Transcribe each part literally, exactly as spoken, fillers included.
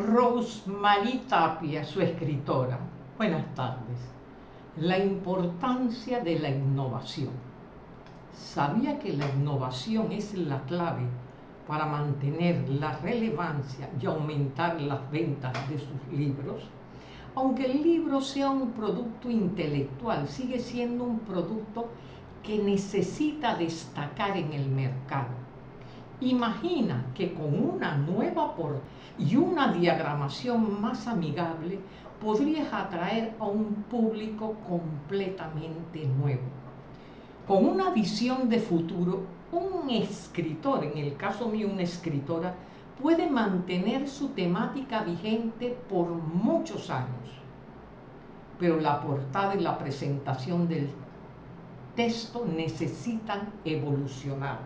Rosemarie Tapia, su escritora. Buenas tardes. La importancia de la innovación. ¿Sabía que la innovación es la clave para mantener la relevancia y aumentar las ventas de sus libros? Aunque el libro sea un producto intelectual, sigue siendo un producto que necesita destacar en el mercado. Imagina que con una nueva portada y una diagramación más amigable podrías atraer a un público completamente nuevo. Con una visión de futuro, un escritor, en el caso mío una escritora, puede mantener su temática vigente por muchos años. Pero la portada y la presentación del texto necesitan evolucionar.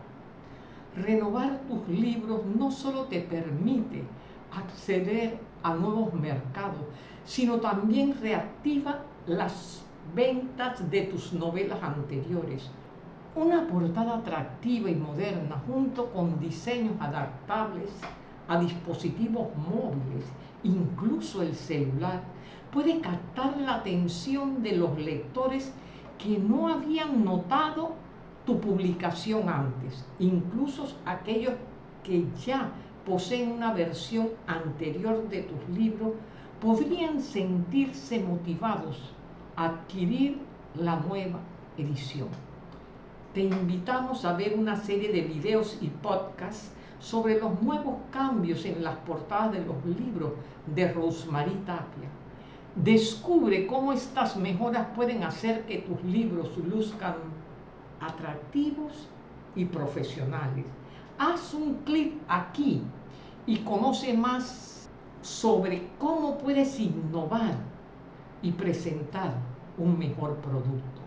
Renovar tus libros no solo te permite acceder a nuevos mercados, sino también reactiva las ventas de tus novelas anteriores. Una portada atractiva y moderna junto con diseños adaptables a dispositivos móviles, incluso el celular, puede captar la atención de los lectores que no habían notado tu publicación antes, incluso aquellos que ya poseen una versión anterior de tus libros, podrían sentirse motivados a adquirir la nueva edición. Te invitamos a ver una serie de videos y podcasts sobre los nuevos cambios en las portadas de los libros de Rosemarie Tapia. Descubre cómo estas mejoras pueden hacer que tus libros luzcan atractivos y profesionales. Haz un clic aquí y conoce más sobre cómo puedes innovar y presentar un mejor producto.